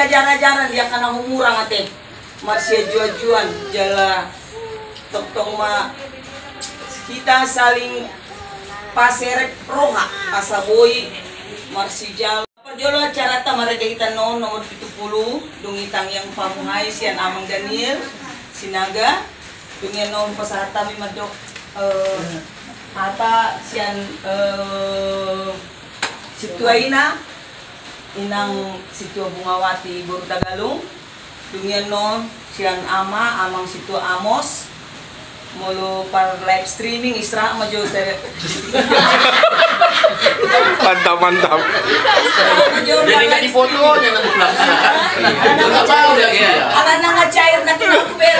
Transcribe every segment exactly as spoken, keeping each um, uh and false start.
dia jaran-jaran dia karena murang ate masih jual-jual jala tong ma kita saling paseret roha pasaboi marsijal perjolo acara ta mereka kita no nomor tujuh puluh dungitang yang pamuhai sian Amang Daniel Sinaga dungin no pasarata mi madok eh ata sian eh Situaina inang Situa Bungawati Buru Tagalung dungin no sian Ama Amang Situa Amos mulu par live streaming Isra majo saya mantap mantap jadi nggak difoto jangan belakang ala nang cair na kinakber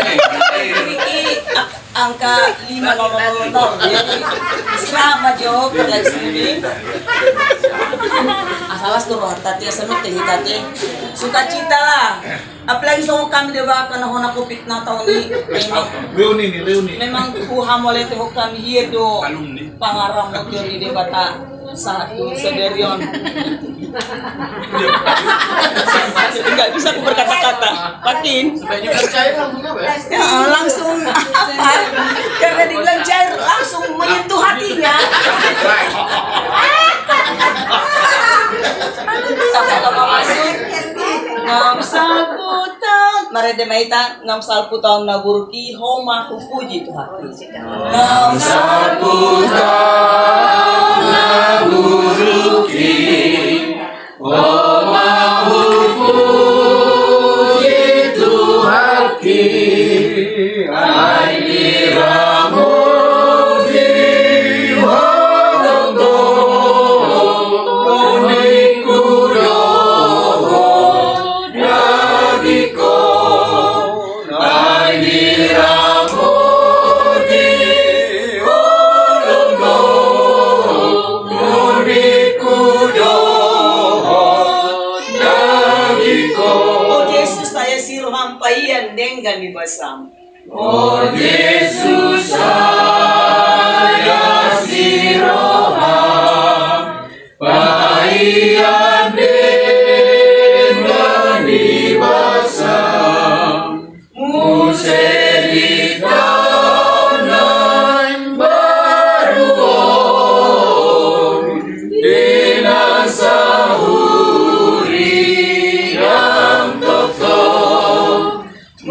angka lima nol nol nol jadi Isra majo par live streaming asalas tuh roh tati asamit teh tati suka cita lah apalagi sama kami dibawa karena hona covid na tahun ini memang reuni nih reuni memang kuha mulai teh kami hier do pangaram mo di debata satu sederion nggak bisa aku berkata-kata patin sebaiknya cair langsung apa ya? Ya, langsung karena dibilang cair langsung menyentuh hatinya sampai kalau masuk ngam salputang mare de maita ngam salputang na burki homa hupuji tu hati ngam salputang na burki homa hupuji tu hati ai diramu di hodondo unikudo dengan dibasam. Oh Yesus saya siroham pahian dengan dibasam muserita nan baruon dengan sahuri yang totok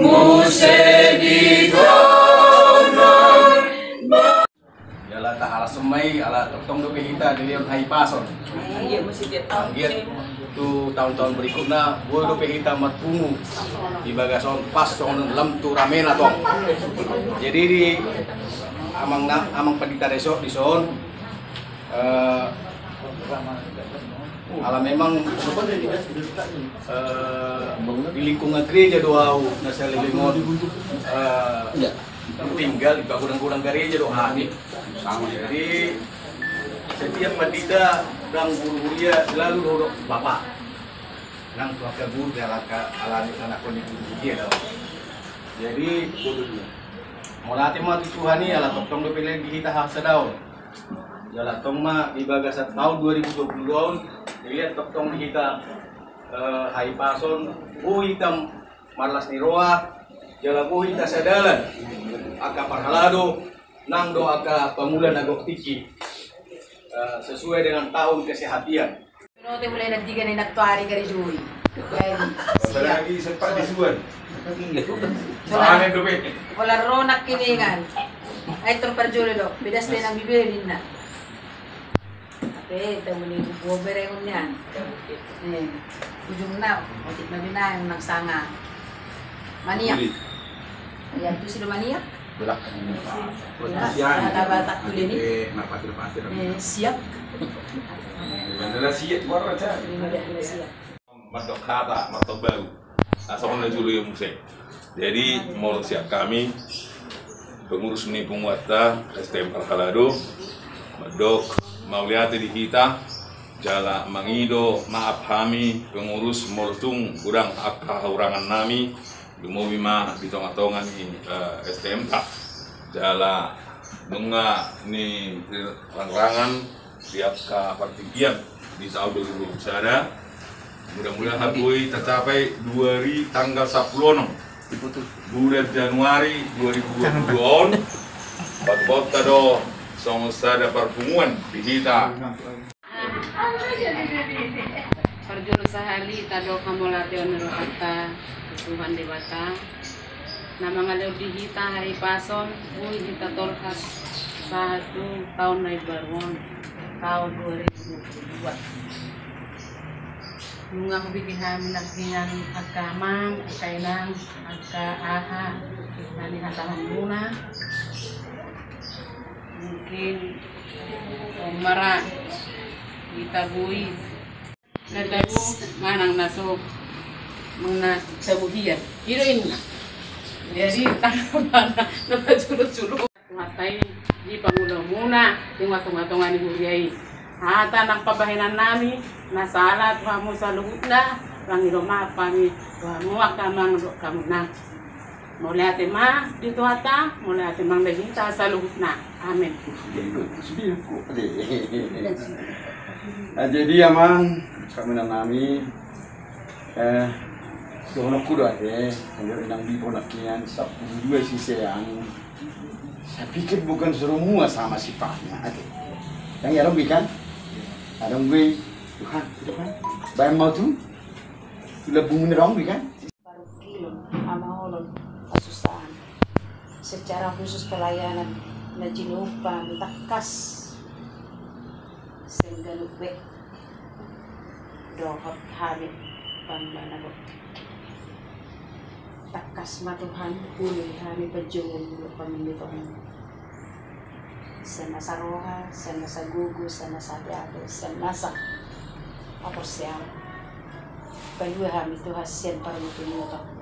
Jala tak ala semai ala tong dope kita dilihat hai pason. Iya mesti dia tahu. Tu tahun-tahun berikutnya gua dope kita matpungu di bagason pas son lem tu ramena tong. Jadi di amang amang pendita desok di son eh ala memang uh, di lingkungan gereja doa nasa lilingon uh, tinggal di gudang-gudang gereja doa nih jadi setiap pendeta dan guru dia selalu duduk bapak nang keluarga guru jalan ke alami anak kondisi dia dong jadi mulai mati Tuhan ini ala tong dipilih di kita hak sedaun jalan tong mah di bagasan tahun dua ribu dua puluh dua dilihat tong di kita uh, hai pason bu hitam marlas niroa jalan bu kita sadalan aka parhalado nang do aka pamulan agok tiki uh, sesuai dengan tahun kesehatan no te mulai nanti kan nak tuari kari jui lagi sempat disuan soalnya pola ronak kini kan ay terperjolo do bedas din ang bibilin na eh, ito mo ni bubere ko niyan. Eh, ujung na, otik na din na yung nagsanga. Maniyak. Ayan, ito sila maniyak. Wala. Natabatak tuloy ni. Eh, napasir-pasir. Eh, siyak. Wala siyak, wala siya. Matok kata, matok baru. Asal mana dulu yang musik. Jadi, mau siap kami, pengurus Uni Penguata, S T M Parkalado, Madok, mau lihat di kita, jala mangido, maaf kami, pengurus moltung, kurang akahurangan nami, dumobi ma di tonga-tongan ni uh, S T M tak, jala nunga ni rangrangan, siap ka partikian di Saudi dulu sada, Mudah-mudahan boy tercapai dua hari tanggal sepuluh bulan Januari dua ribu dua puluh dua. Pat-pat tado songsa da perpunguan dihita. Parjuru sahali tado kamolate onero kata Tuhan dewata. Nama ngaleu dihita hari pason, bui kita tolkas satu tahun naik baruan tahun dua ribu dua puluh dua. Nungang bikihan minagkingan agkamang, kainang, agka aha, nani hatahan muna. Mungkin umara kita bui nadabu manang naso mengna sabuhian iroin na jadi tanah mana nama culuk-culuk ngatai di pangulo muna yung watong-watongan ni Huriay hata ng pabahinan nami nasala tuhamu sa luhut na langiro mapami tuhamu akamang kamu na mulai ate ma dito ata mulai ate mang nagita sa luhut na amin. Nah, jadi amang kami nami eh dono kudo ade kalau nang di ponakian sepuluh dua sisi yang saya pikir bukan semua sama sifatnya ade yang ya Robi kan ada gue Tuhan itu kan bayang mau tuh lebih menerong kan Baru kilo amaholon kasusahan secara khusus pelayanan na jinupa takas senggalubek dohot hamid pangmanabot takas matuhan uli hamid pajungan dulu pamilitohan sa nasa roha, sa nasa gugu, sa nasa biato, sa nasa apos siya. Payuha hamid tuhas siyan para matunuto.